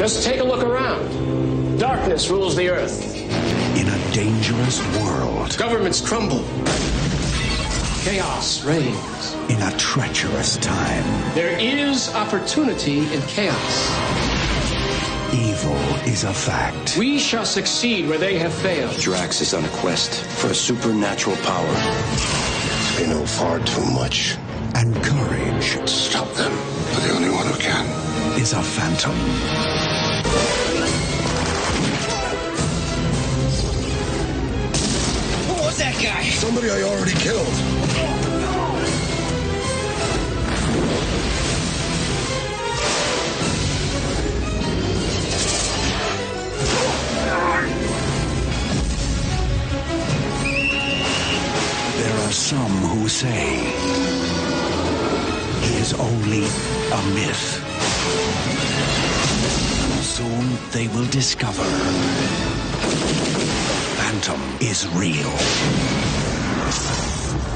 Just take a look around. Darkness rules the earth. In a dangerous world. Governments crumble. Chaos reigns. In a treacherous time. There is opportunity in chaos. Evil is a fact. We shall succeed where they have failed. Drax is on a quest for a supernatural power. They know far too much. And courage. Stop them. We're the only one who can. Is a phantom. Who was that guy? Somebody I already killed. There are some who say he is only a myth. Soon they will discover Phantom is real.